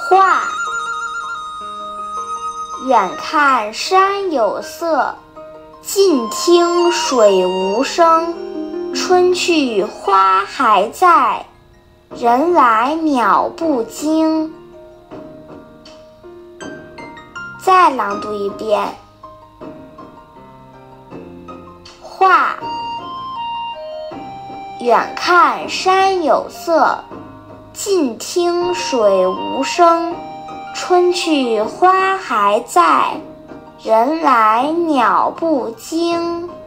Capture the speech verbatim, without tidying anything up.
画。远看山有色，近听水无声。春去花还在，人来鸟不惊。再朗读一遍。画。远看山有色，近听水无声。春去花还在，人来鸟不惊。